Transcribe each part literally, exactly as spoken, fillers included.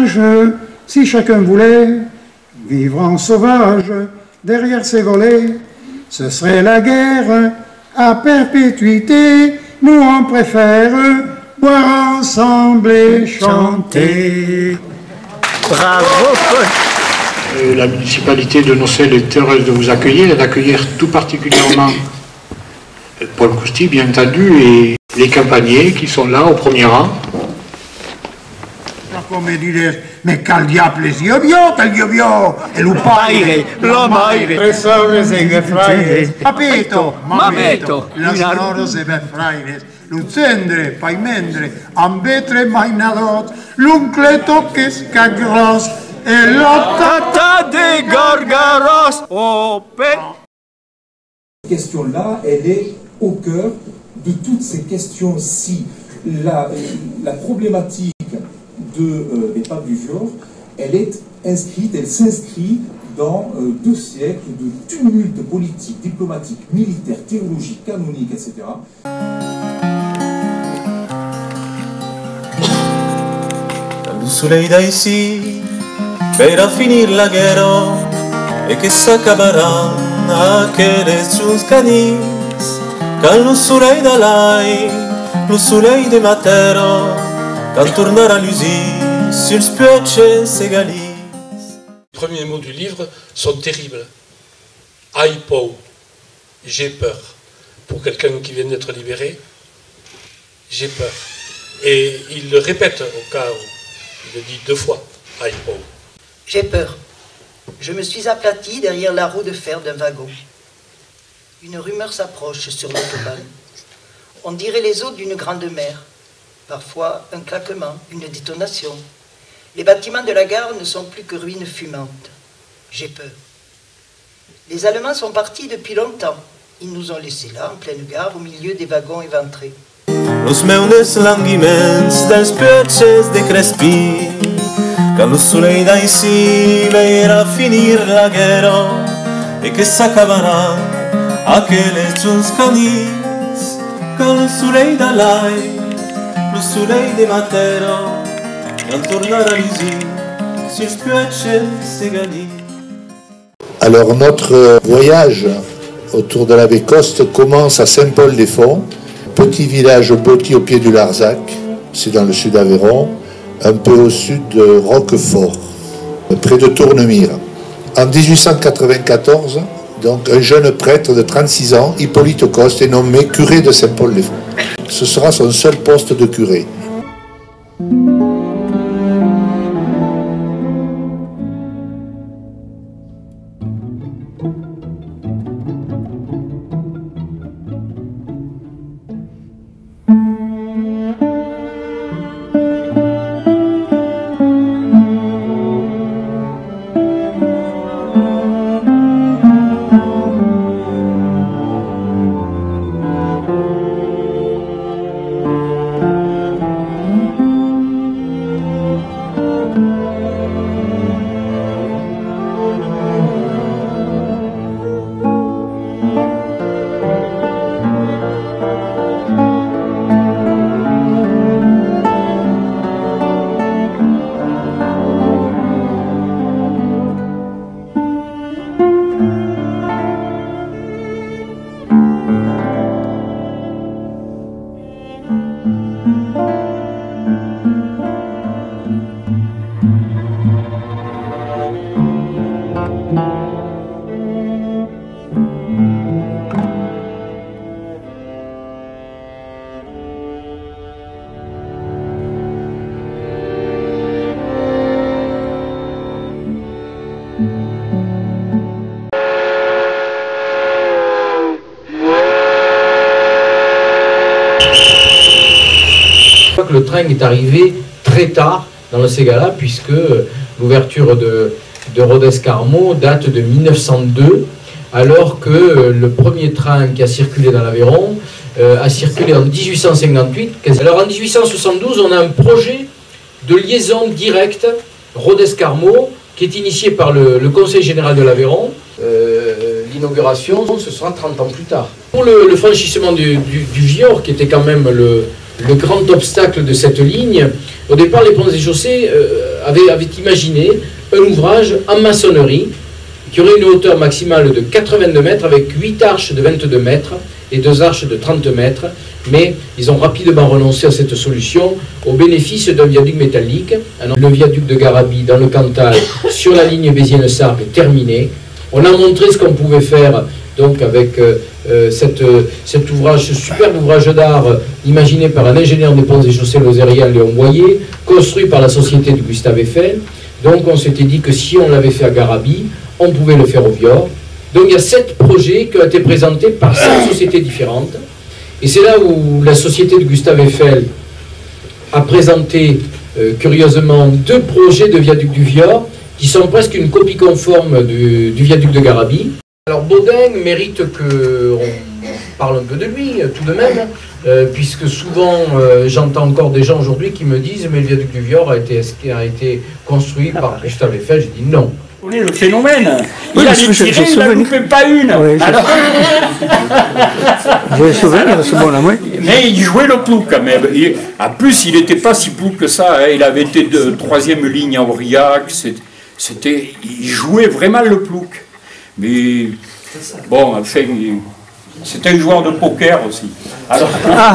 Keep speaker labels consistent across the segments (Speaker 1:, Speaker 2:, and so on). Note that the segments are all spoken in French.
Speaker 1: village, si chacun voulait vivre en sauvage derrière ses volets, ce serait la guerre à perpétuité. Nous on préfère boire ensemble et chanter.
Speaker 2: Bravo Paul.
Speaker 3: Euh, la municipalité de Nocelles est heureuse de vous accueillir et d'accueillir tout particulièrement Paul Cousty, bien entendu, et les campagniers qui sont là au premier rang.
Speaker 4: Come dire, mais quel diable es io-bio, quel io-bio, e l'upaire,
Speaker 2: l'omaire,
Speaker 4: tre sorre seghe fraires, capito,
Speaker 2: mameto,
Speaker 4: la sonoro sebe fraires, l'ucendre, paimendre, ambetre mainadot, l'uncleto che scagros, e la
Speaker 2: tata de Gorgaros, oh pe...
Speaker 5: Cette question-là, elle est au cœur de toutes ces questions-ci. La, la problématique de, euh, des papes du Vior, elle est inscrite, elle s'inscrit dans euh, deux siècles de tumulte politique, diplomatique, militaire, théologique, canonique, et cetera.
Speaker 6: Quando o soleil dà ici per finir la guerra e che s'acabarà aqueles junts canis, quand le soleil da lai, le soleil de matera, quand tournera l'usine sur spiagge segalis.
Speaker 7: Les premiers mots du livre sont terribles. Ai pau, j'ai peur. Pour quelqu'un qui vient d'être libéré, j'ai peur. Et il le répète au cas où il le dit deux fois, ai pau.
Speaker 8: J'ai peur. Je me suis aplati derrière la roue de fer d'un wagon. Une rumeur s'approche sur l'autobahn. On dirait les eaux d'une grande mer. Parfois, un claquement, une détonation. Les bâtiments de la gare ne sont plus que ruines fumantes. J'ai peur. Les Allemands sont partis depuis longtemps. Ils nous ont laissés là, en pleine gare, au milieu des wagons éventrés.
Speaker 6: Los meus languiments dels spiagges de Crespi, quand le soleil d'ici verra finir la guerra et que s'acabarà aqueles junts canis, quand le soleil d'Alai, le soleil de Matera, quand tournera l'usine sur spiagge segalis.
Speaker 9: Alors notre voyage autour de la baie Coste commence à Saint-Paul-des-Fonts, petit village blotti au pied du Larzac, c'est dans le sud d'Aveyron, un peu au sud de Roquefort, près de Tournemire. En dix-huit cent quatre-vingt-quatorze, donc, un jeune prêtre de trente-six ans, Hippolyte Coste, est nommé curé de Saint-Paul-des-Fonts. Ce sera son seul poste de curé.
Speaker 10: Le train est arrivé très tard dans le Ségala, puisque l'ouverture de, de Rodez-Carmaux date de mille neuf cent deux, alors que le premier train qui a circulé dans l'Aveyron euh, a circulé en mille huit cent cinquante-huit. Alors en mille huit cent soixante-douze, on a un projet de liaison directe Rodez-Carmaux qui est initié par le, le Conseil général de l'Aveyron. Euh, L'inauguration, ce sera trente ans plus tard. Pour le, le franchissement du, du, du Vior, qui était quand même le le grand obstacle de cette ligne. Au départ, les Ponts et Chaussées euh, avaient, avaient imaginé un ouvrage en maçonnerie qui aurait une hauteur maximale de quatre-vingt-deux mètres avec huit arches de vingt-deux mètres et deux arches de trente mètres, mais ils ont rapidement renoncé à cette solution au bénéfice d'un viaduc métallique. Alors, le viaduc de Garabi dans le Cantal sur la ligne Béziers-Sargues est terminé. On a montré ce qu'on pouvait faire donc avec euh, euh, cette, euh, cet ouvrage, ce superbe ouvrage d'art euh, imaginé par un ingénieur des Ponts et Chaussées lozérien, Léon Boyer, construit par la société de Gustave Eiffel. Donc on s'était dit que si on l'avait fait à Garabi, on pouvait le faire au Vior. Donc il y a sept projets qui ont été présentés par sept sociétés différentes. Et c'est là où la société de Gustave Eiffel a présenté euh, curieusement deux projets de viaduc du Vior qui sont presque une copie conforme du, du viaduc de Garabi. Alors Baudin mérite qu'on parle un peu de lui tout de même, euh, puisque souvent euh, j'entends encore des gens aujourd'hui qui me disent mais le viaduc du Vior a été, a été construit par Gustave Eiffel. Je dis non.
Speaker 11: Vous connaissez le phénomène. Il
Speaker 12: oui,
Speaker 11: a
Speaker 12: je,
Speaker 11: tiré,
Speaker 12: je, je
Speaker 11: il n'a loupé pas une. Oui, alors...
Speaker 12: J'ai le souvenir de ce bon-là, oui.
Speaker 11: Mais il jouait le plouc quand même. Et, en plus, il n'était pas si plouc que ça. Hein. Il avait été de troisième ligne à Aurillac. C'était, il jouait vraiment le plouc. Mais bon, enfin, c'était un joueur de poker aussi. Alors, ah,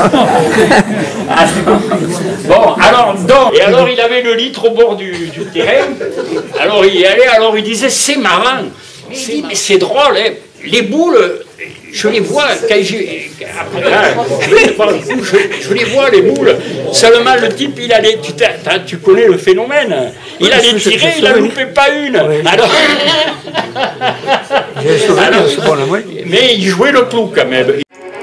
Speaker 11: bon, alors, donc, et alors il avait le litre au bord du, du terrain. Alors il y allait, alors il disait c'est marrant. Il dit mais c'est drôle, hein. Les boules, je les vois quand j'ai. Après, là, je, je les vois les boules. Seulement le type, il allait. Tu, tu connais le phénomène. Il allait tirer, il n'en loupait pas une. Alors. Alors, mais il jouait le clou quand même.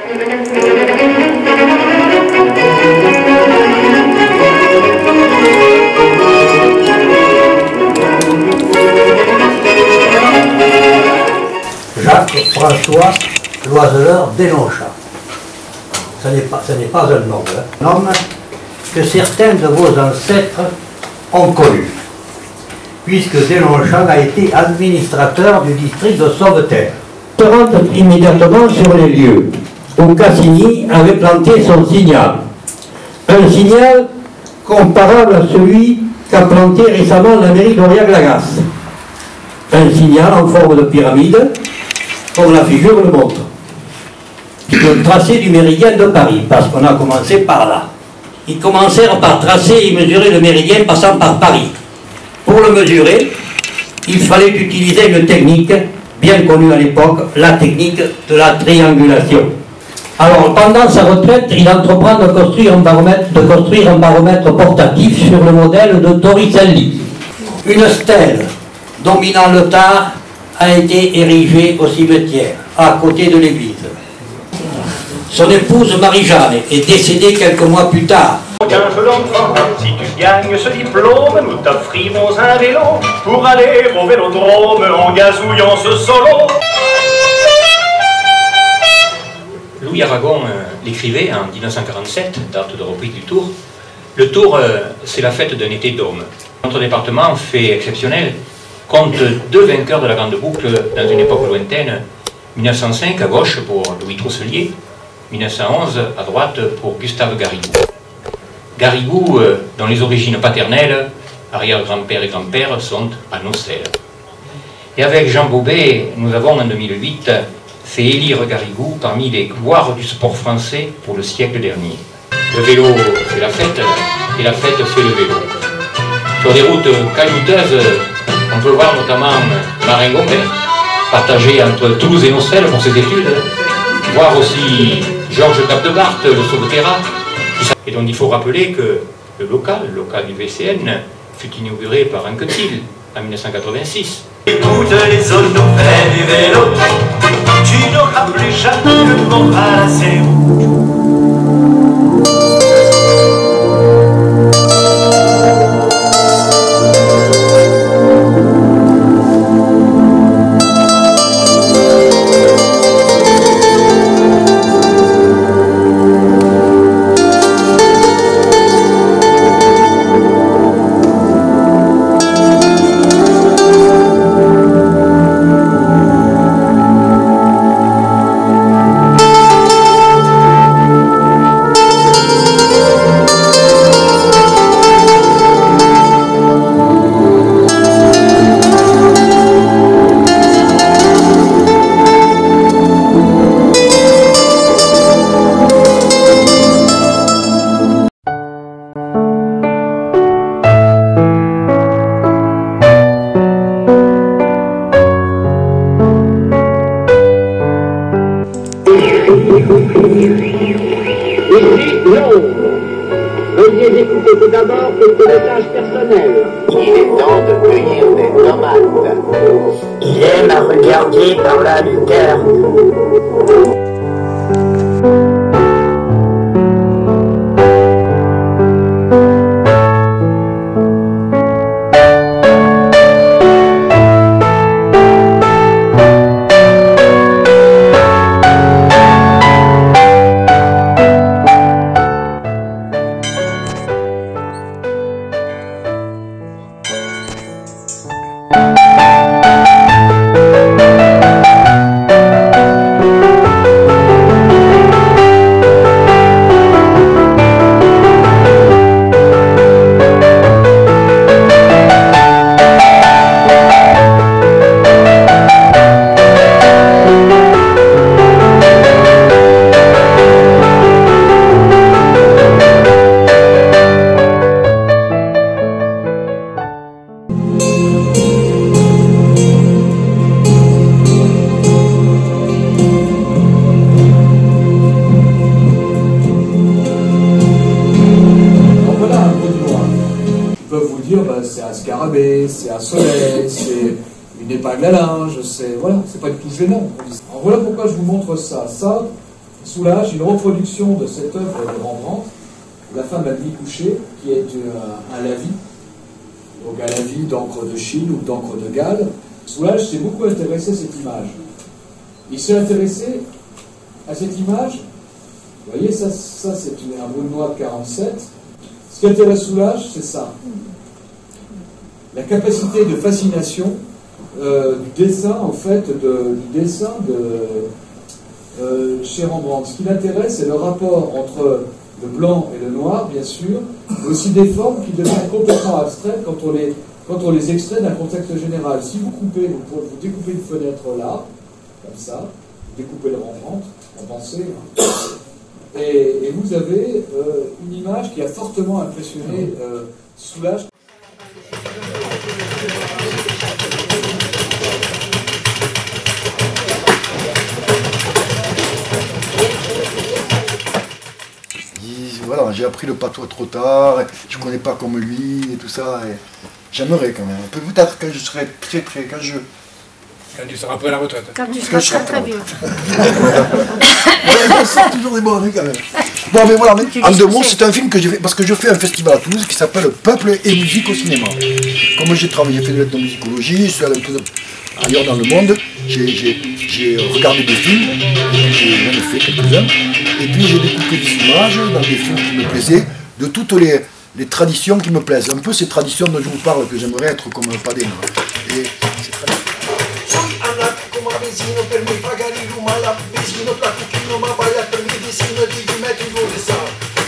Speaker 13: Jacques-François Loiseleur d'Énonchat. Ce n'est pas, ce n'est pas un nom, hein. Un homme que certains de vos ancêtres ont connu, puisque Dénonchat a été administrateur du district de Sauveterre. Se rend immédiatement sur les lieux où Cassini avait planté son signal. Un signal comparable à celui qu'a planté récemment la mairie d'Aurillac-Lagasse. Un signal en forme de pyramide, comme la figure le montre. Le tracé du méridien de Paris, parce qu'on a commencé par là. Ils commencèrent par tracer et mesurer le méridien passant par Paris. Pour le mesurer, il fallait utiliser une technique bien connue à l'époque, la technique de la triangulation. Alors, pendant sa retraite, il entreprend de construire un baromètre, de construire un baromètre portatif sur le modèle de Torricelli. Une stèle dominant le Tard a été érigée au cimetière, à côté de l'église. Son épouse Marie-Jeanne est décédée quelques mois plus tard.
Speaker 14: Un jeu d'enfant, si tu gagnes ce diplôme, nous t'offrirons un vélo pour aller au vélodrome en gazouillant ce solo.
Speaker 15: Louis Aragon euh, l'écrivait en mille neuf cent quarante-sept, date de reprise du Tour. Le Tour, euh, c'est la fête d'un été d'homme. Notre département, fait exceptionnel, compte deux vainqueurs de la Grande Boucle dans une époque lointaine. mille neuf cent cinq à gauche pour Louis Trousselier, mille neuf cent onze à droite pour Gustave Garrigou. Garrigou, euh, dont les origines paternelles, arrière-grand-père et grand-père, sont à Nocelles. Et avec Jean Bobet, nous avons en deux mille huit fait élire Garrigou parmi les gloires du sport français pour le siècle dernier. Le vélo fait la fête, et la fête fait le vélo. Sur des routes calouteuses, on peut voir notamment Marin Gombert, partagé entre Toulouse et Nocelles pour ses études, voir aussi Georges Capdebarthe, le Sauveterra. Et donc il faut rappeler que le local, le local du V C N, fut inauguré par Anquetil en mille neuf cent quatre-vingt-six.
Speaker 14: Écoute les zones nous fait du vélo, tu n'auras plus jamais le moral assez haut.
Speaker 12: Ici, Londres. Veuillez écouter tout d'abord quelques messages personnels. Il est temps de cueillir des tomates. Il aime à regarder par la lucarne.
Speaker 16: C'est un scarabée, c'est un soleil, c'est une épingle à linge, c'est voilà, c'est pas du tout gênant. Alors voilà pourquoi je vous montre ça. Ça, Soulages, une reproduction de cette œuvre de Rembrandt, La femme à demi couchée, qui est un, un lavis, donc un lavis d'encre de Chine ou d'encre de Galles. Soulages s'est beaucoup intéressé à cette image. Il s'est intéressé à cette image. Vous voyez, ça, ça c'est un boule noir de quarante-sept. Ce qui intéresse Soulages, c'est ça. La capacité de fascination euh, du dessin, en fait, de, du dessin de euh, chez Rembrandt. Ce qui l'intéresse, c'est le rapport entre le blanc et le noir, bien sûr, mais aussi des formes qui deviennent complètement abstraites quand on les, quand on les extrait d'un contexte général. Si vous coupez, vous, pouvez, vous découpez une fenêtre là, comme ça, vous découpez le Rembrandt, en pensée, hein, et, et vous avez euh, une image qui a fortement impressionné euh, Soulages.
Speaker 17: Voilà, j'ai appris le patois trop tard, je ne connais pas comme lui et tout ça. J'aimerais quand même. Peut-être quand je serai très très. Quand je.
Speaker 18: Quand tu seras après la retraite.
Speaker 19: Quand tu seras très très vieux.
Speaker 17: Ouais, c'est toujours des bons quand même. Bon, mais voilà, mais, en deux mots, c'est un film que j'ai fait, parce que je fais un festival à Toulouse qui s'appelle Peuple et musique au cinéma. Comme j'ai travaillé, j'ai fait de l'ethnomusicologie, je suis allé un peu ailleurs dans le monde, j'ai regardé des films, j'en ai fait quelques-uns, et puis j'ai découpé des images dans des films qui me plaisaient, de toutes les, les traditions qui me plaisent. Un peu ces traditions dont je vous parle, que j'aimerais être comme un padéna. Et ces traditions.
Speaker 20: Vicino per mi pagare il lume alla vicino tra cucchino ma vai a per mi vicino di di metti in dove sa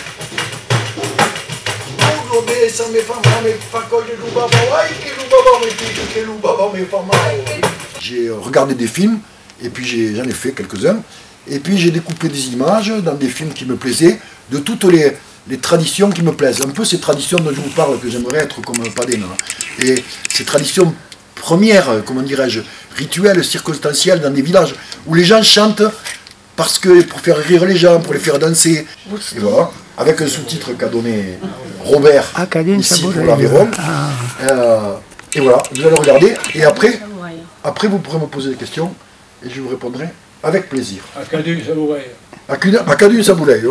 Speaker 20: Urlo besa mi fa male fa cogliere ruba vai che ruba va mi dice che ruba va mi fa male.
Speaker 17: J'ai regardé des films et puis j'en ai, ai fait quelques-uns et puis j'ai découpé des images dans des films qui me plaisaient de toutes les, les traditions qui me plaisent. Un peu ces traditions dont je vous parle que j'aimerais être comme un padéna. Et ces traditions premières, comment dirais-je, rituels, circonstanciels dans des villages où les gens chantent parce que pour faire rire les gens, pour les faire danser. Et voilà, avec un sous-titre qu'a donné Robert ici pour l'Aveyron. Euh, et voilà, vous allez regarder et après, après vous pourrez me poser des questions et je vous répondrai avec plaisir.
Speaker 18: Acadu Saboulay.
Speaker 17: Acadu Saboulay.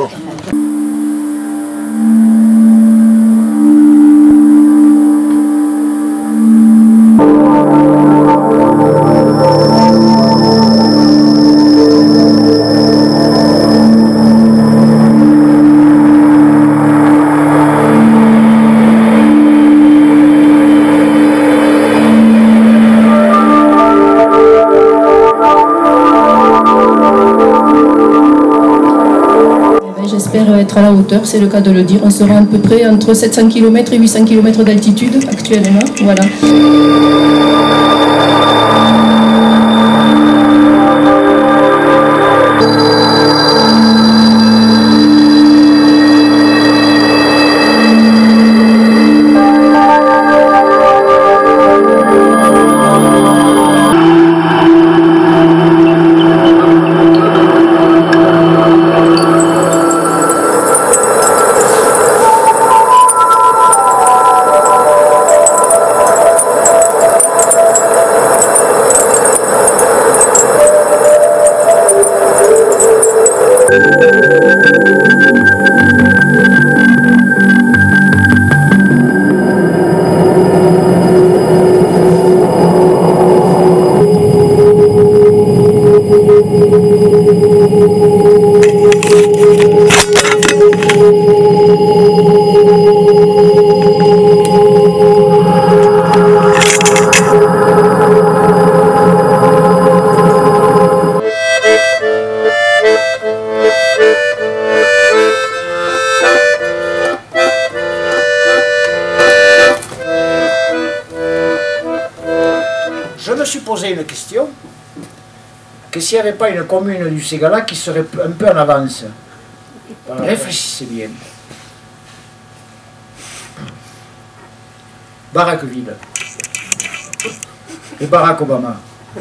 Speaker 21: J'espère être à la hauteur, c'est le cas de le dire. On sera à peu près entre sept cents kilomètres et huit cents kilomètres d'altitude actuellement. Voilà.
Speaker 19: Une question, que s'il n'y avait pas une commune du Ségala qui serait un peu en avance. Alors, réfléchissez bien. Barackville et Barack Obama.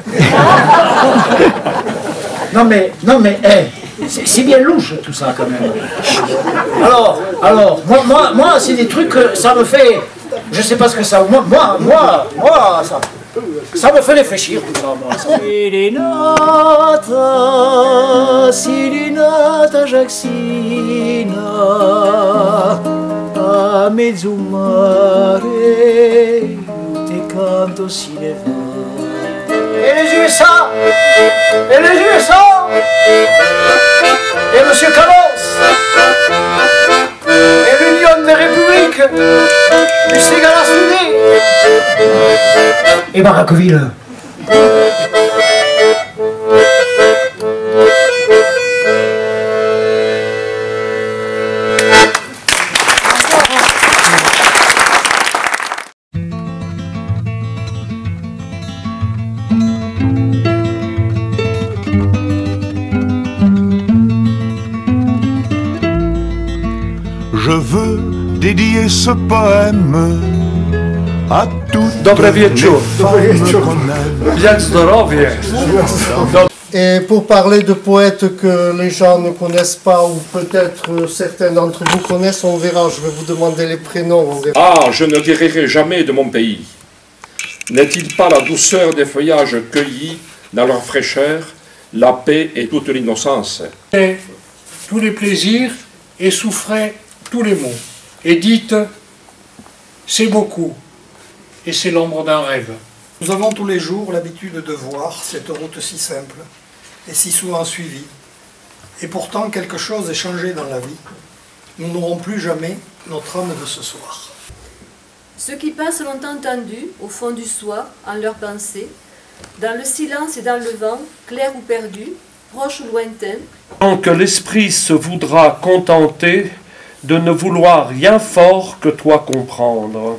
Speaker 19: Non mais, non mais, hey, c'est bien louche tout ça quand même. Alors, alors, moi, moi, moi c'est des trucs, ça me fait, je sais pas ce que ça, moi, moi, moi, moi ça... Ça me fait réfléchir. Sirinata, sirinata Jacksina, a mezzo mare, te canto si le va. Et les U S A, et les U S A, et Monsieur Carlos, et l'Union des Républiques, du Ségala soudé. Et Barackville.
Speaker 22: Je veux dédier ce poème à toutes
Speaker 1: Dobre
Speaker 22: les
Speaker 1: wieczór.
Speaker 22: femmes qu'on aime.
Speaker 1: Bien zdrowie.
Speaker 23: Et pour parler de poètes que les gens ne connaissent pas, ou peut-être certains d'entre vous connaissent, on verra, je vais vous demander les prénoms. On verra.
Speaker 24: Ah, je ne guérirai jamais de mon pays. N'est-il pas la douceur des feuillages cueillis dans leur fraîcheur, la paix et toute l'innocence?
Speaker 18: Tous les plaisirs et souffrez tous les maux. Et dites, c'est beaucoup, et c'est l'ombre d'un rêve.
Speaker 25: Nous avons tous les jours l'habitude de voir cette route si simple et si souvent suivie. Et pourtant, quelque chose est changé dans la vie. Nous n'aurons plus jamais notre âme de ce soir.
Speaker 26: Ceux qui passent l'ont entendu au fond du soi, en leurs pensées, dans le silence et dans le vent, clair ou perdu, proche ou lointain.
Speaker 27: Tant que l'esprit se voudra contenter de ne vouloir rien fort que toi comprendre.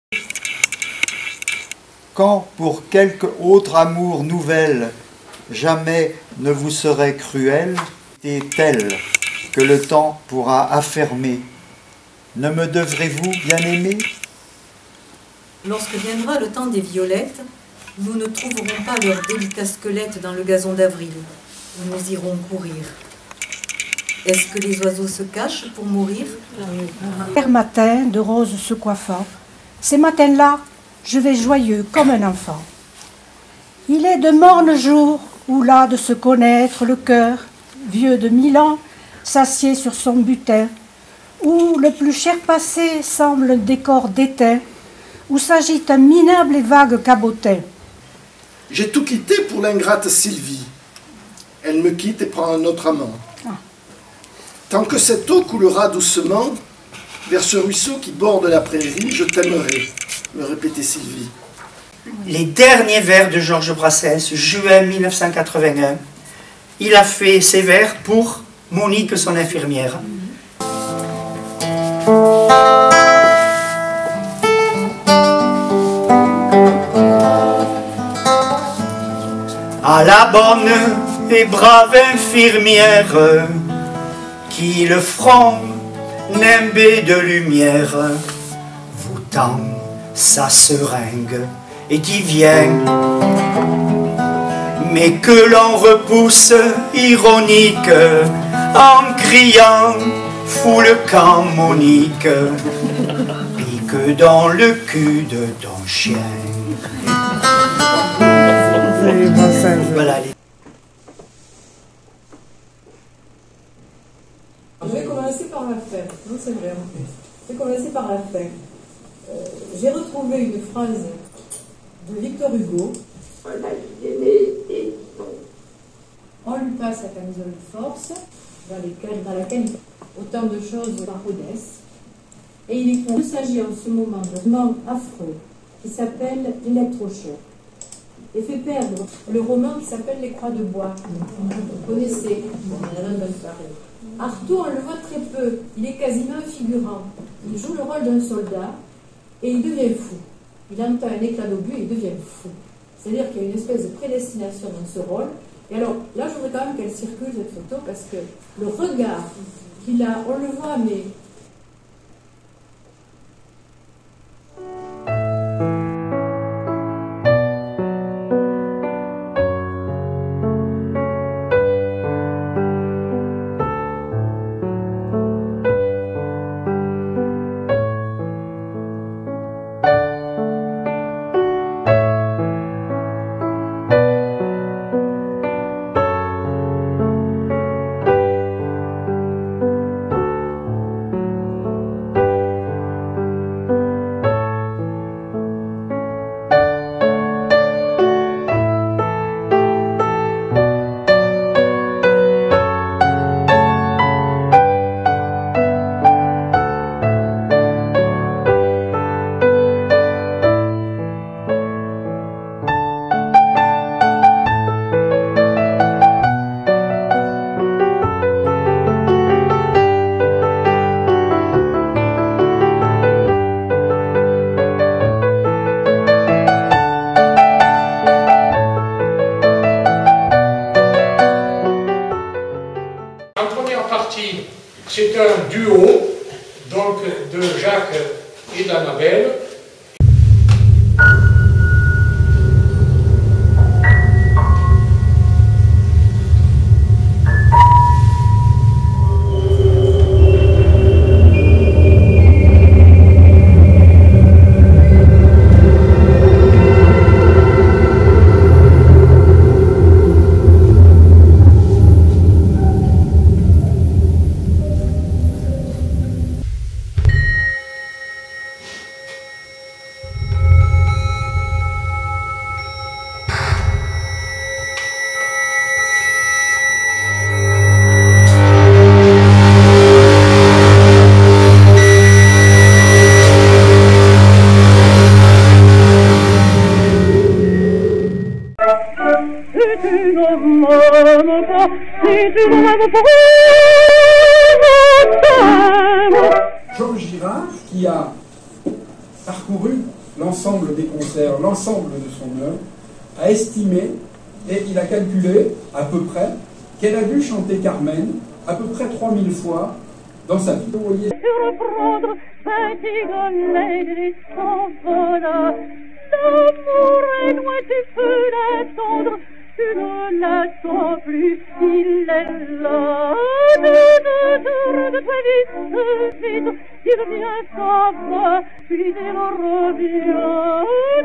Speaker 28: Quand pour quelque autre amour nouvelle, jamais ne vous serait cruel, et tel que le temps pourra affermer, ne me devrez-vous bien aimer?
Speaker 29: Lorsque viendra le temps des violettes, nous ne trouverons pas leurs délicats squelettes dans le gazon d'avril, où nous irons courir. Est-ce que les oiseaux se cachent pour mourir?
Speaker 30: Père matin, de roses se coiffant, ces matins-là, je vais joyeux comme un enfant. Il est de mornes jours où là de se connaître le cœur, vieux de mille ans, s'assied sur son butin, où le plus cher passé semble un décor d'étain, où s'agite un minable et vague cabotin.
Speaker 31: J'ai tout quitté pour l'ingrate Sylvie. Elle me quitte et prend un autre amant.
Speaker 30: Ah.
Speaker 31: Tant que cette eau coulera doucement, vers ce ruisseau qui borde la prairie, je t'aimerai, me répétait Sylvie.
Speaker 32: Les derniers vers de Georges Brassens, juin mille neuf cent quatre-vingt-un. Il a fait ces vers pour Monique, son infirmière. À la bonne et brave infirmière qui le front nimbé de lumière vous tend sa seringue et qui vient, mais que l'on repousse ironique en criant « fous le camp Monique, pique dans le cul de ton chien ». Voilà les
Speaker 2: commencer par la fin. Non, c'est vrai, en fait. Je vais commencer par la fin. Euh, J'ai retrouvé une phrase de Victor Hugo. On lui passe la camisole de force, dans, lesquelles, dans laquelle autant de choses paraissent. Et il, il s'agit en ce moment d'un moment affreux qui s'appelle l'électrochoc et fait perdre le roman qui s'appelle Les Croix de Bois. Vous connaissez, Artaud, on le voit très peu, il est quasiment un figurant. Il joue le rôle d'un soldat et il devient fou. Il entend un éclat d'obus et il devient fou. C'est-à-dire qu'il y a une espèce de prédestination dans ce rôle. Et alors, là, je voudrais quand même qu'elle circule, cette photo, parce que le regard qu'il a, on le voit, mais...
Speaker 18: C'est un duo donc, de Jacques et d'Annabelle.
Speaker 3: Georges Girard, qui a parcouru l'ensemble des concerts, l'ensemble de son œuvre, a estimé, et il a calculé à peu près, qu'elle a dû chanter Carmen à peu près trois mille fois dans sa vie. Vous voyez.
Speaker 4: L'amour est loin du feu d'attendre, tu ne l'attends plus, il est là. Rêve-toi vite, vite, il vient, s'en va, puis il revient.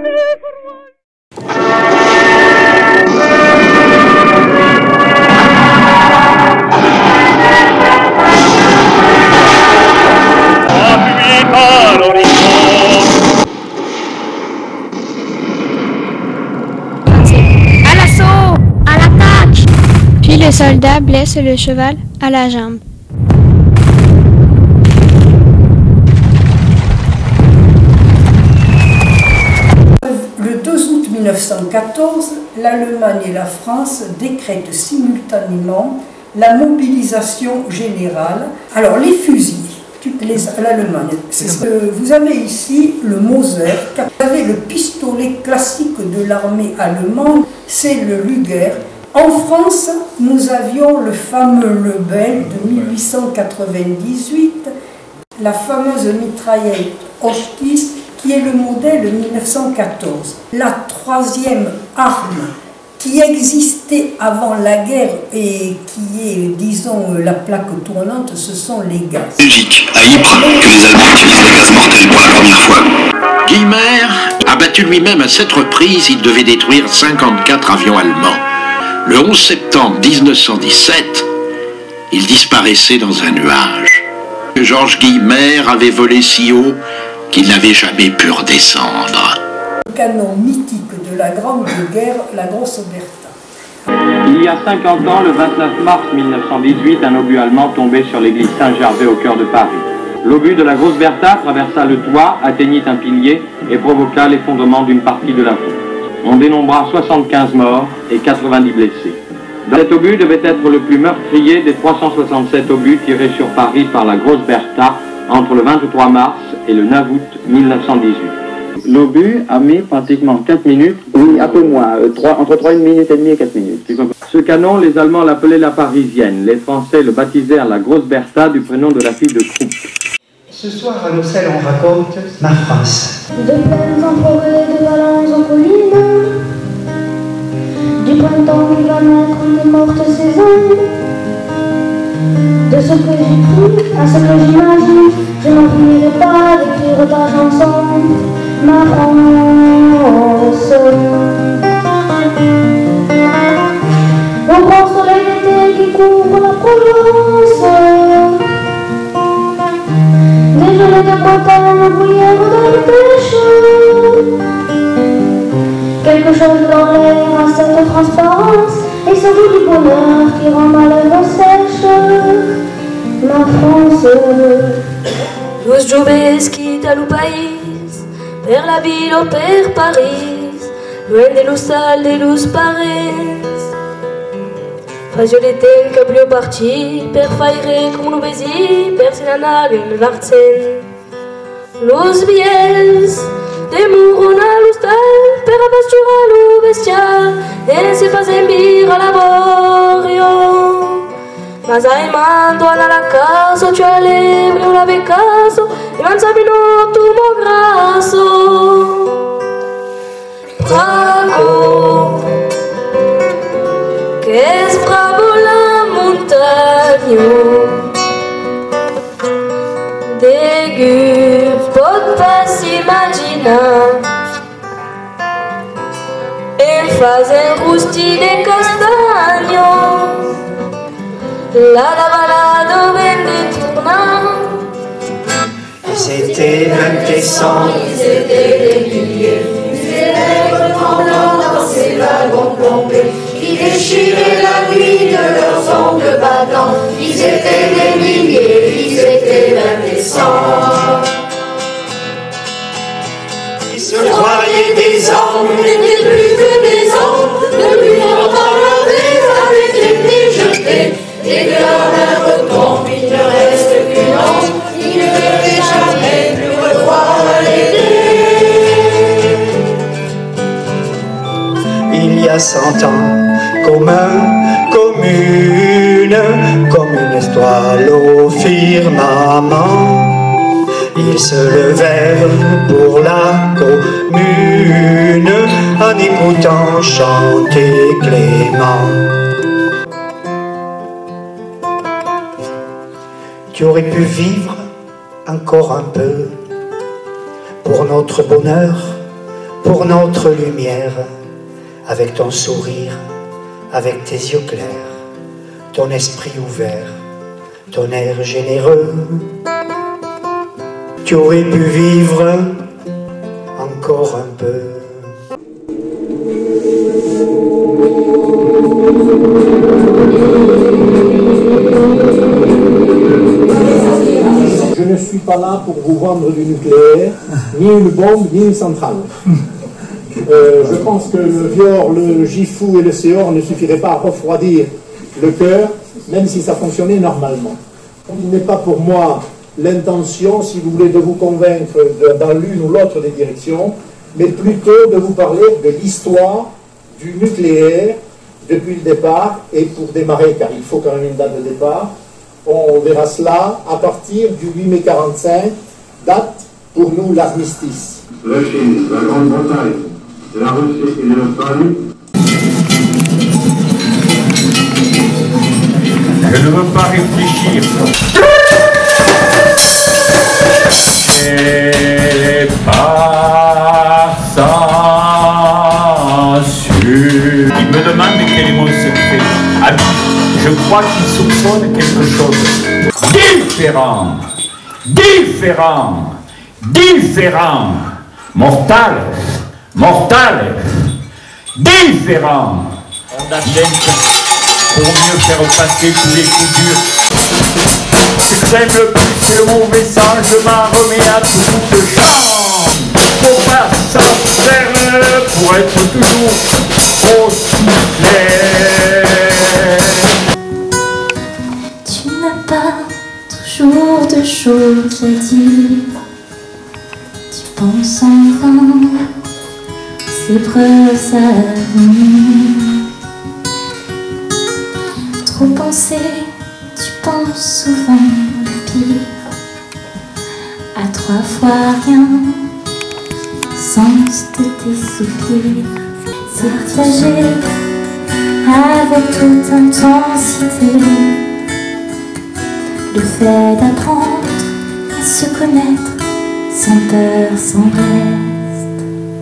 Speaker 14: Appuyez par l'horizon.
Speaker 5: À l'assaut, à l'attaque. Puis le soldat blesse le cheval à la jambe.
Speaker 25: Le deux août mille neuf cent quatorze, l'Allemagne et la France décrètent simultanément la mobilisation générale. Alors les fusils, toutes les l'Allemagne, c'est ce que vous avez ici le Moser, vous avez le pistolet classique de l'armée allemande, c'est le Luger. En France, nous avions le fameux Lebel de mille huit cent quatre-vingt-dix-huit, la fameuse mitraillette Hotchkiss, qui est le modèle de mille neuf cent quatorze. La troisième arme qui existait avant la guerre et qui est, disons, la plaque tournante, ce sont les gaz.
Speaker 6: Belgique, à Ypres, que les Allemands utilisent des gaz mortels pour la première fois. Guilmer a battu lui-même à sept reprises, il devait détruire cinquante-quatre avions allemands. Le onze septembre mille neuf cent dix-sept, il disparaissait dans un nuage. Georges Guillemer avait volé si haut qu'il n'avait jamais pu redescendre.
Speaker 7: Le canon mythique de la Grande Guerre, la Grosse Bertha.
Speaker 8: Il y a cinquante ans, le vingt-neuf mars mille neuf cent dix-huit, un obus allemand tombait sur l'église Saint-Gervais au cœur de Paris. L'obus de la Grosse Bertha traversa le toit, atteignit un pilier et provoqua l'effondrement d'une partie de la voûte. On dénombra soixante-quinze morts et quatre-vingt-dix blessés. Cet obus devait être le plus meurtrier des trois cent soixante-sept obus tirés sur Paris par la Grosse Bertha entre le vingt-trois mars et le neuf août mille neuf cent dix-huit. L'obus a mis pratiquement quatre minutes. Oui, un peu moins, euh, trois, entre trois minutes et demie et quatre minutes. Ce canon, les Allemands l'appelaient la Parisienne. Les Français le baptisèrent la Grosse Bertha du prénom de la fille de Krupp.
Speaker 9: Ce soir à Nocelle, on raconte ma France.
Speaker 10: De plaines en forêt, de Valence en colline, du printemps qui va naître des mortes saisons. De ce que j'ai cru à ce que j'imagine, je n'oublierai pas d'écrire ta chanson, ma France. Au grand soleil d'été qui couvre la Provence, des gelées de Bretagne, bruyères dans le pêche. Quelque chose dans l'air a cette transparence, et ce goût du bonheur qui rend ma lèvre sèche, ma France.
Speaker 11: Los joves quitan el país, per la ville o per París, loin de los salles de los pares. Fragile était le cablio parti, per faire come un obesi, per senanar in l'artzen. Los viels, de muron a l'hostal, per apasturar lo bestial, e se facen vir a laborio. Mas ai mando alla la casa, cioè lebre una becaso, e man sabino tu mo grasso. Braco, che es bravo la montagna, dégueu, pot pas s'imaginer, e fazen rusti de castagno. La la balade venne tournant.
Speaker 9: C'était même décembre.
Speaker 10: Ils étaient des milliers, des lèvres tremblantes dans ces wagons plombés, qui déchiraient la nuit de leurs ongles battants. Ils étaient des milliers, ils étaient même des cents.
Speaker 9: Ils se croyaient des hommes,
Speaker 10: n'étaient plus que des hommes, depuis longtemps lavés avec les pieds jetés. Et de la retombe, il ne reste qu'une ombre, il ne devait jamais plus revoir l'été.
Speaker 9: il y a cent ans, comme un, comme une, comme une étoile au firmament. Ils se levèrent pour la commune en écoutant chanter Clément. Tu aurais pu vivre encore un peu pour notre bonheur, pour notre lumière, avec ton sourire, avec tes yeux clairs, ton esprit ouvert, ton air généreux. Tu aurais pu vivre encore un peu.
Speaker 12: Je ne suis pas là pour vous vendre du nucléaire, ni une bombe, ni une centrale. Euh, je pense que le Vior, le Gifou et le Séor ne suffiraient pas à refroidir le cœur, même si ça fonctionnait normalement. Il n'est pas pour moi l'intention, si vous voulez, de vous convaincre de, dans l'une ou l'autre des directions, mais plutôt de vous parler de l'histoire du nucléaire depuis le départ et pour démarrer, car il faut quand même une date de départ. On verra cela à partir du huit mai quarante-cinq, date pour nous l'armistice.
Speaker 13: La Chine, la Grande-Bretagne, la Russie et l'Espagne.
Speaker 14: Je ne veux pas réfléchir. Et par censure. Il me demande quel est mon secret. Ah, je crois qu'il soupçonne quelque chose de différent.
Speaker 1: différents, différents, mortales, mortales, différents. On advient pour mieux faire passer tous les coups durs. Ce que j'aime le plus, c'est le mauvais sang, je m'en remets à toute chance. Faut pas s'en faire pour être toujours aussi clair.
Speaker 10: Tu n'as pas toujours de choses à dire. Tu penses en vain, c'est preuves à venir. Trop penser, tu penses souvent le pire. À trois fois rien, sens de tes soupirs. C'est partagé avec toute intensité. Le fait d'apprendre à se connaître sans peur, sans reste.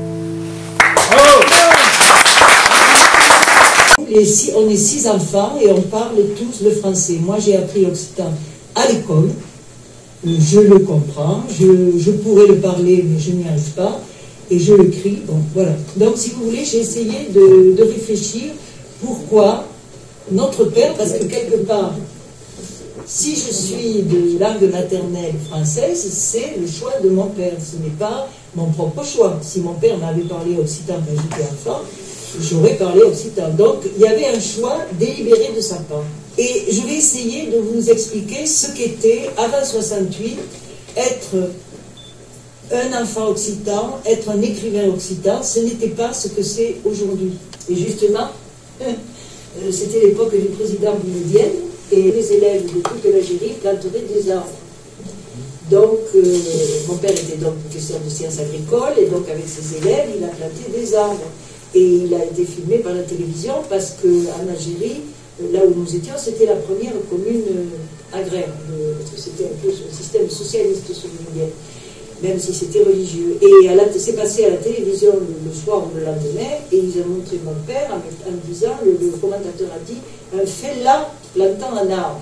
Speaker 15: Les six, on est six enfants et on parle tous le français. Moi, j'ai appris l'occitan à l'école. Je le comprends. Je, je pourrais le parler, mais je n'y arrive pas. Et je le crie. Bon, voilà. Donc, si vous voulez, j'ai essayé de, de réfléchir pourquoi notre père, parce que quelque part, si je suis de langue maternelle française, c'est le choix de mon père. Ce n'est pas mon propre choix. Si mon père m'avait parlé occitan quand j'étais enfant, j'aurais parlé occitan. Donc, il y avait un choix délibéré de sa part. Et je vais essayer de vous expliquer ce qu'était, avant soixante-huit, être un enfant occitan, être un écrivain occitan. Ce n'était pas ce que c'est aujourd'hui. Et justement, c'était l'époque du président Boumedienne, et les élèves de toute l'Algérie planteraient des arbres. Donc, euh, mon père était donc professeur de sciences agricoles, et donc avec ses élèves, il a planté des arbres. Et il a été filmé par la télévision parce qu'en Algérie, là où nous étions, c'était la première commune agraire, parce que c'était un peu un système socialiste souverain, même si c'était religieux. Et c'est passé à la télévision le, le soir ou le lendemain, et ils ont montré mon père en, en disant, le, le commentateur a dit, un fellah plantant un arbre.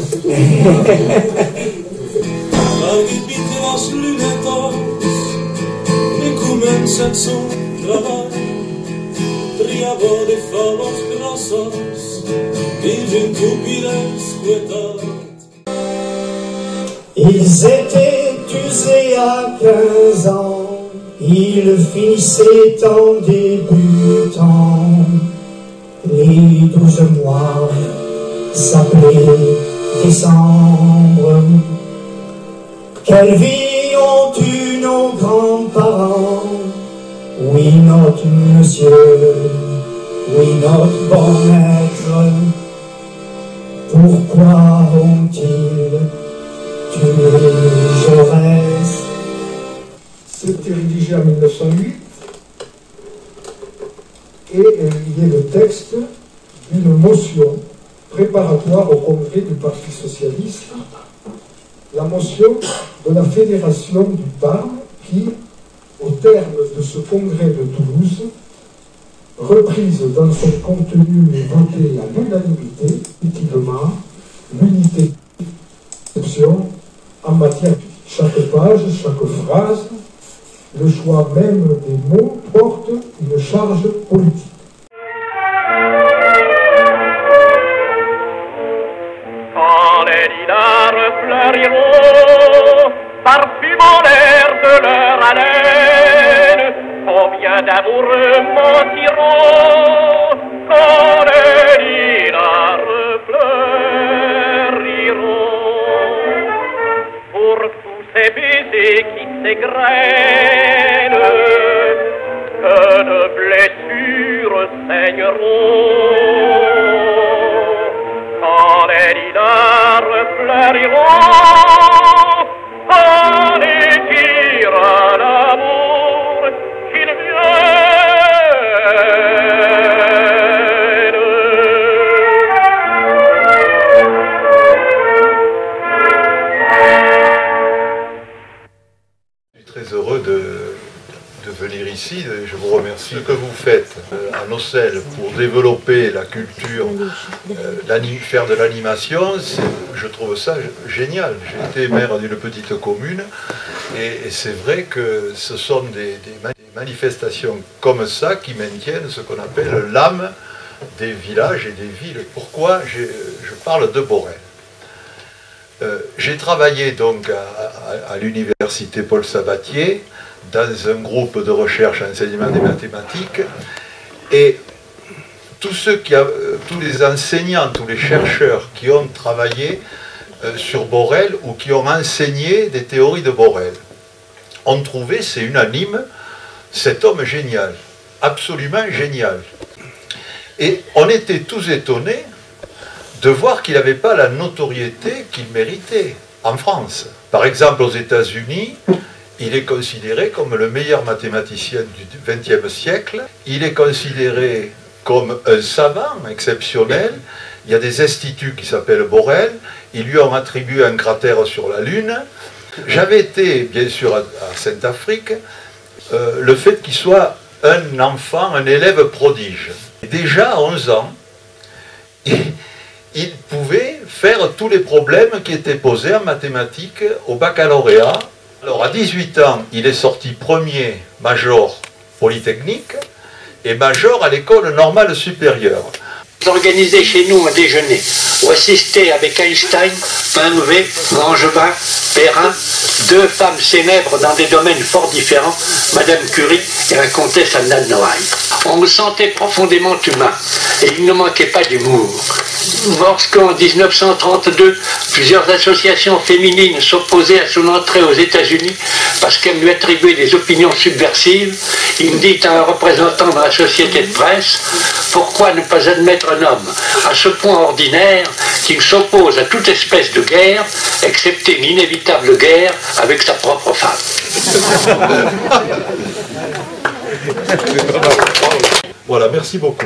Speaker 9: Ils étaient usés à quinze ans, ils finissaient en débutant. Les douze mois s'appelaient décembre. Quelle vie ont eu nos grands-parents? Oui, notre monsieur, oui, notre bon maître. Pourquoi ont-ils tué Jaurès?
Speaker 12: C'était rédigé en mille neuf cent huit et euh, il est le texte d'une motion préparatoire au congrès du Parti socialiste, la motion de la Fédération du Tarn qui, au terme de ce congrès de Toulouse, reprise dans son contenu et votée à l'unanimité, effectivement, l'unité d'exception en matière. Chaque page, chaque phrase, le choix même des mots porte une charge politique.
Speaker 14: Quand les lilas refleuriront, parfumant l'air de leur haleine, combien d'amoureux mentiront quand les lilas refleuriront. Pour tous ces baisers qui s'égrènent, que de blessures saigneront. Quand les lilas refleuriront, on étira l'amour qu'ils
Speaker 16: Je suis très heureux de, de venir ici. ici, je vous remercie. Ce que vous faites à Nocelles pour développer la culture, euh, faire de l'animation, je trouve ça génial. J'ai été maire d'une petite commune et, et c'est vrai que ce sont des, des manifestations comme ça qui maintiennent ce qu'on appelle l'âme des villages et des villes. Pourquoi je parle de Borel? euh, J'ai travaillé donc à, à, à l'université Paul Sabatier dans un groupe de recherche enseignement des mathématiques et tous, ceux qui a, tous les enseignants, tous les chercheurs qui ont travaillé euh, sur Borel ou qui ont enseigné des théories de Borel ont trouvé, c'est unanime, cet homme génial, absolument génial. Et on était tous étonnés de voir qu'il n'avait pas la notoriété qu'il méritait en France. Par exemple, aux États-Unis, il est considéré comme le meilleur mathématicien du vingtième siècle. Il est considéré comme un savant exceptionnel. Il y a des instituts qui s'appellent Borel. Ils lui ont attribué un cratère sur la Lune. J'avais été, bien sûr, à, à Sainte-Afrique, euh, le fait qu'il soit un enfant, un élève prodige. Et déjà à onze ans, il, il pouvait faire tous les problèmes qui étaient posés en mathématiques au baccalauréat. Alors à dix-huit ans, il est sorti premier major polytechnique et major à l'école normale supérieure.
Speaker 17: Organisé chez nous un déjeuner où assistaient avec Einstein, Pinvet, Langevin, Perrin, deux femmes célèbres dans des domaines fort différents, Madame Curie et la comtesse Anna de Noailles. On me sentait profondément humain et il ne manquait pas d'humour. Lorsqu'en mille neuf cent trente-deux, plusieurs associations féminines s'opposaient à son entrée aux États-Unis parce qu'elles lui attribuaient des opinions subversives, il me dit à un représentant de la société de presse, pourquoi ne pas admettre un homme à ce point ordinaire qu'il s'oppose à toute espèce de guerre, excepté l'inévitable guerre avec sa propre femme.
Speaker 16: Voilà, merci beaucoup.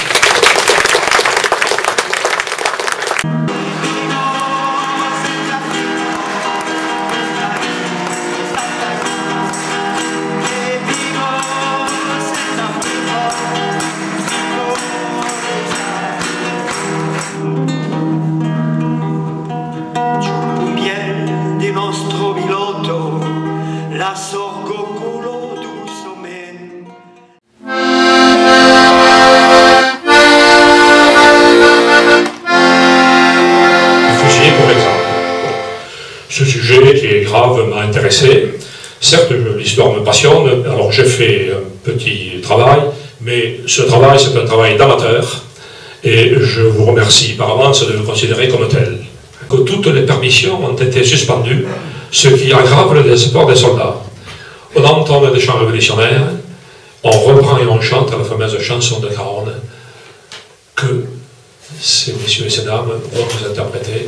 Speaker 19: Ce sujet qui est grave m'a intéressé. Certes, l'histoire me passionne, alors j'ai fait un petit travail, mais ce travail, c'est un travail d'amateur, et je vous remercie par avance de le considérer comme tel. Que toutes les permissions ont été suspendues, ce qui aggrave le désespoir des soldats. On entend des chants révolutionnaires, on reprend et on chante la fameuse chanson de Caronne, que ces messieurs et ces dames vont vous interpréter.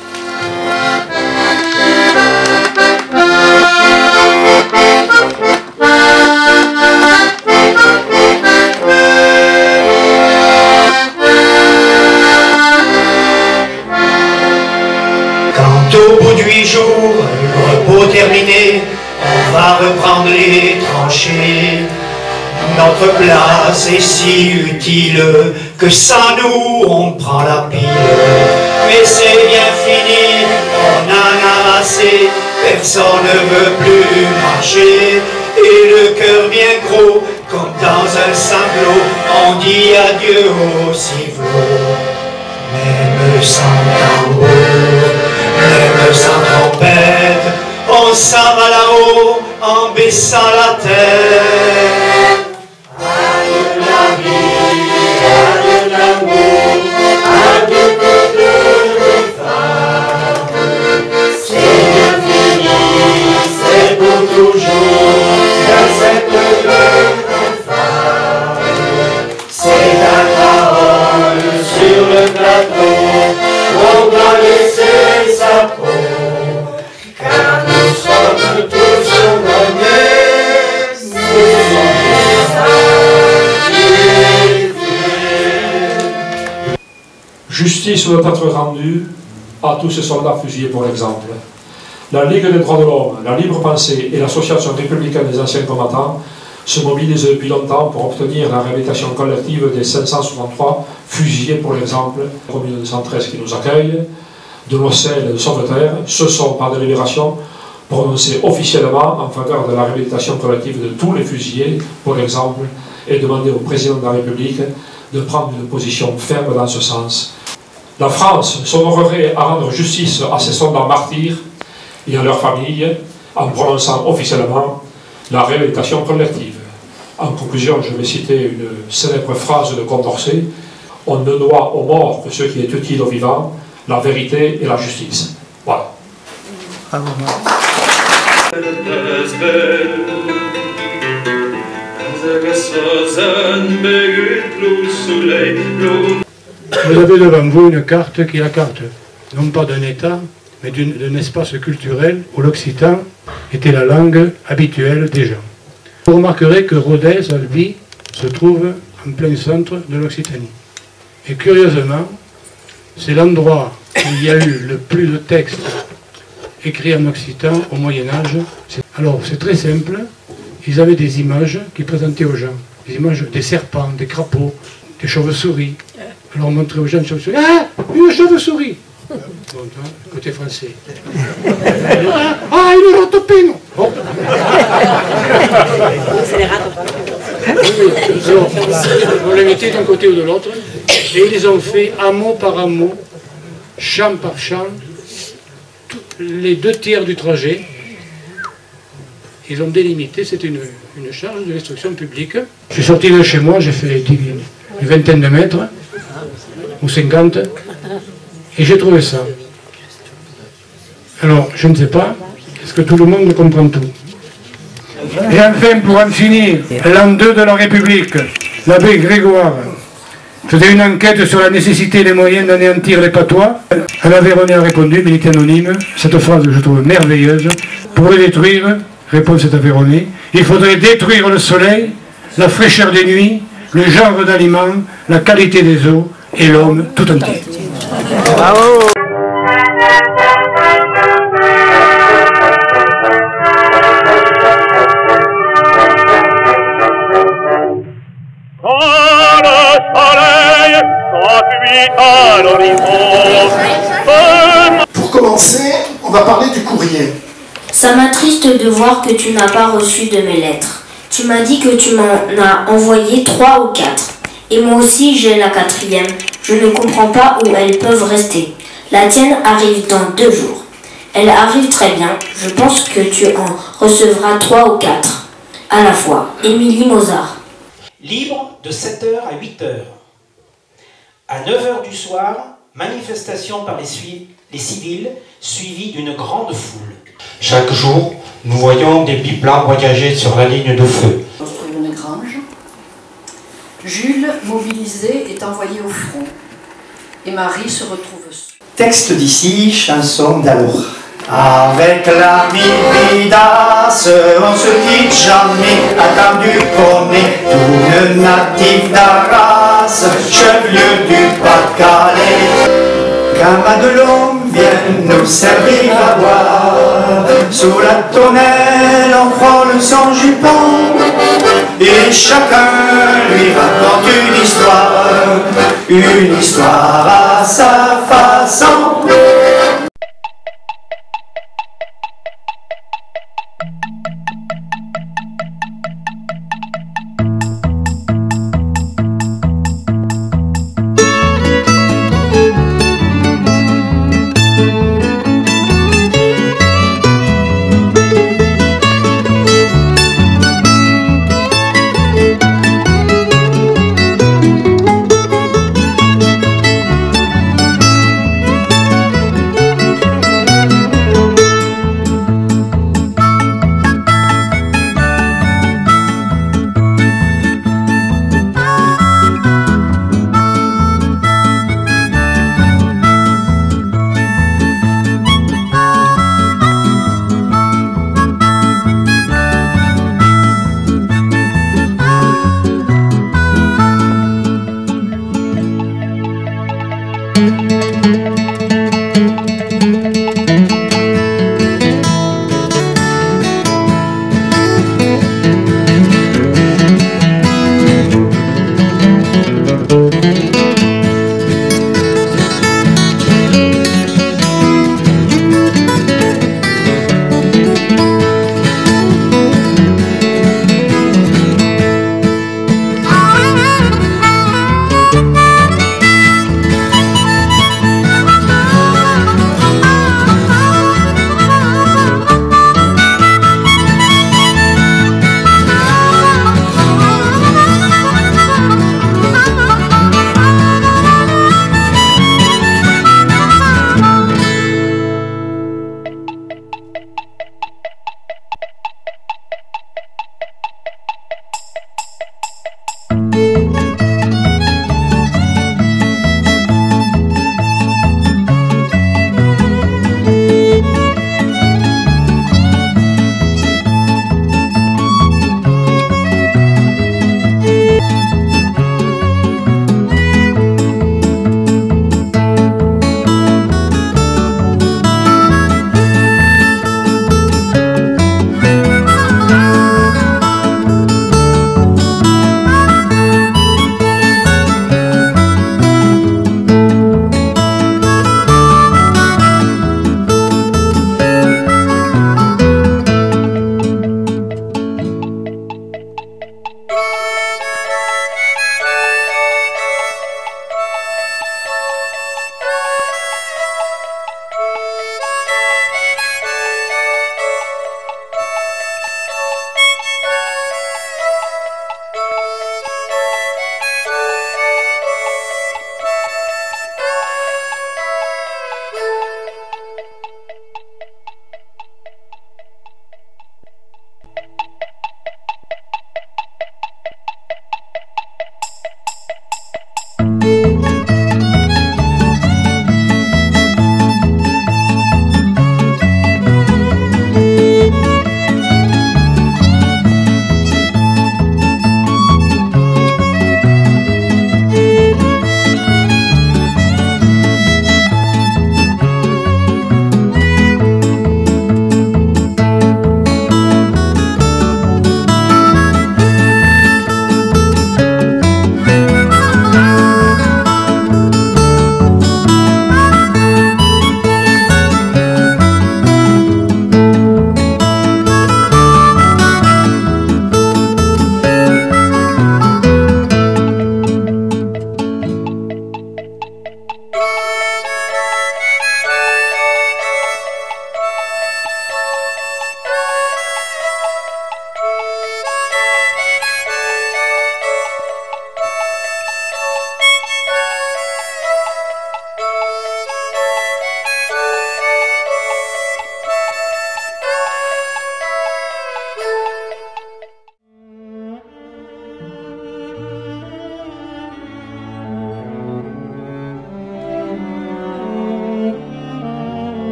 Speaker 32: Quand au bout de huit jours, le repos terminé, on va reprendre les tranchées. Notre place est si utile que sans nous on prend la pile. Mais c'est bien fini, on en a assez, personne ne veut plus marcher. Et le cœur bien gros, comme dans un sanglot, on dit adieu au civelot. Même sans tambour, même sans trompette, on s'en va là-haut en baissant la tête. Adieu la vie, adieu l'amour, adieu toutes les femmes. C'est bien fini, c'est pour toujours, dans cette gueule infâme. C'est la parole sur le plateau, on doit laisser sa peau, car nous sommes tous condamnés, c'est ça qui est fait.
Speaker 19: Justice doit être rendue à tous ces soldats fusillés pour l'exemple. La Ligue des droits de l'homme, la Libre Pensée et l'Association républicaine des anciens combattants se mobilise depuis longtemps pour obtenir la réhabilitation collective des cinq cent soixante-trois fusillés, pour l'exemple, la commune de cent treize qui nous accueille, de Nocelle et de Sauveterre, se sont par délibération prononcés officiellement en faveur de la réhabilitation collective de tous les fusillés, pour exemple, et demander au président de la République de prendre une position ferme dans ce sens. La France s'honorerait à rendre justice à ces soldats martyrs et à leurs familles en prononçant officiellement la réhabilitation collective. En conclusion, je vais citer une célèbre phrase de Condorcet: « On ne doit aux morts que ce qui est utile aux vivants, la vérité et la justice. » Voilà.
Speaker 2: Vous avez devant vous une carte qui est la carte, non pas d'un État, mais d'un espace culturel où l'occitan était la langue habituelle des gens. Vous remarquerez que Rodez, Albi, se trouve en plein centre de l'Occitanie. Et curieusement, c'est l'endroit où il y a eu le plus de textes écrits en occitan au Moyen-Âge. Alors, c'est très simple, ils avaient des images qu'ils présentaient aux gens. Des images des serpents, des crapauds, des chauves-souris. Alors on montrait aux gens une chauve-souris. Ah, une chauve-souris! Bon, côté français. Ah, il est ratopé, non? Bon.
Speaker 20: C'est les ratopins.
Speaker 2: Alors, on les mettait d'un côté ou de l'autre, et ils les ont fait hameau par hameau, champ par champ, tout, les deux tiers du trajet. Ils ont délimité, c'était une, une charge de l'instruction publique. Je suis sorti de chez moi, j'ai fait une, une vingtaine de mètres, ou cinquante, et j'ai trouvé ça. Alors, je ne sais pas, est-ce que tout le monde comprend tout? Et enfin, pour en finir, l'an deux de la République, l'abbé Grégoire faisait une enquête sur la nécessité et les moyens d'anéantir les patois. Un Aveyronais a répondu, mais il était anonyme, cette phrase que je trouve merveilleuse: pour le détruire, réponse cet Aveyronais, il faudrait détruire le soleil, la fraîcheur des nuits, le genre d'aliments, la qualité des eaux et l'homme tout entier. Bravo!
Speaker 12: Pour commencer, on va parler du courrier.
Speaker 10: Ça m'attriste de voir que tu n'as pas reçu de mes lettres. Tu m'as dit que tu m'en as envoyé trois ou quatre. Et moi aussi j'ai la quatrième. Je ne comprends pas où elles peuvent rester. La tienne arrive dans deux jours. Elle arrive très bien. Je pense que tu en recevras trois ou quatre à la fois. Émilie Mozart.
Speaker 21: Libre de sept heures à huit heures. À neuf heures du soir, manifestation par les, les civils, suivie d'une grande foule.
Speaker 22: Chaque jour, nous voyons des biplans voyager sur la ligne de feu.
Speaker 7: Construire une grange. Jules, mobilisé, est envoyé au front. Et Marie se retrouve seule.
Speaker 32: Texte d'ici, chanson d'alors. Avec l'ami Vidas, on se quitte jamais, attendu qu'on est tout le natif d'Arras, chef-lieu du Pas-de-Calais. Qu'un Madelon vienne nous servir à boire, sous la tonnelle on frôle son jupon, et chacun lui raconte une histoire, une histoire à sa façon.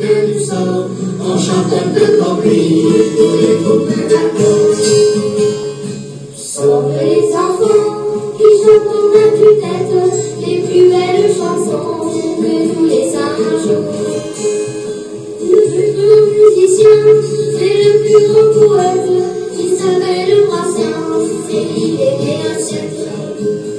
Speaker 3: remonter du sang, en chantant de compris pour les couper la côte. Sauf les enfants qui chantent en ma tue-tête les plus belles chansons que tous les singes. Le plus grand musicien, c'est le plus grand poète qui s'appelle Brassens, c'est l'idée des assiettes.